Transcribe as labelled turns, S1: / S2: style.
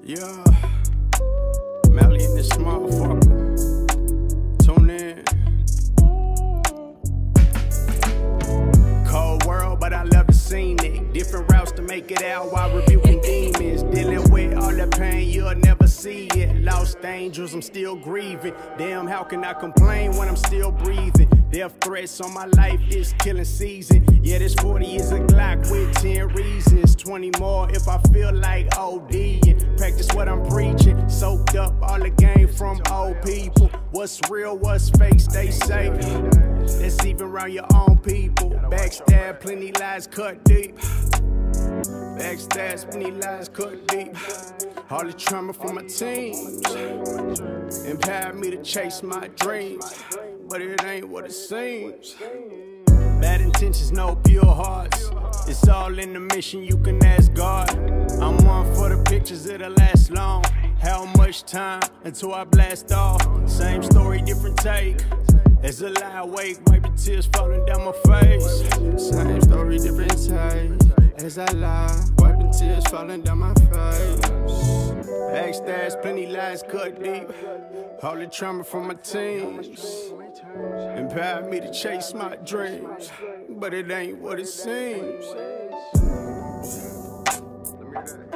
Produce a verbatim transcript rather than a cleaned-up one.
S1: Yeah, Melly in this motherfucker. Tune in. Cold world, but I love the scenic. Different routes to make it out while rebuking demons. Dealing with all the pain, you'll never see it. Lost angels, I'm still grieving. Damn, how can I complain when I'm still breathing? Death threats on my life, it's killing season. Yeah, this forty is a Glock with ten reasons. twenty more if I feel like ODing. Practice what I'm preaching. Soaked up all the game from old people. What's real, what's fake, stay safe. That's even around your own people. Backstab, plenty lies cut deep. Backstab, plenty lies cut deep. All the trauma from my teams empowered me to chase my dreams, but it ain't what it seems. Bad intentions, no pure hearts. It's all in the mission, you can ask God. I'm one for the pictures, it'll last long. How much time until I blast off? Same story, different take. As a lie awake, wipe the tears falling down my face. Same story, different take. As I lie, wiping tears falling down my face. Backstabs, plenty lies cut deep. All the trauma from my teams empowered me to chase my dreams, but it ain't what it seems.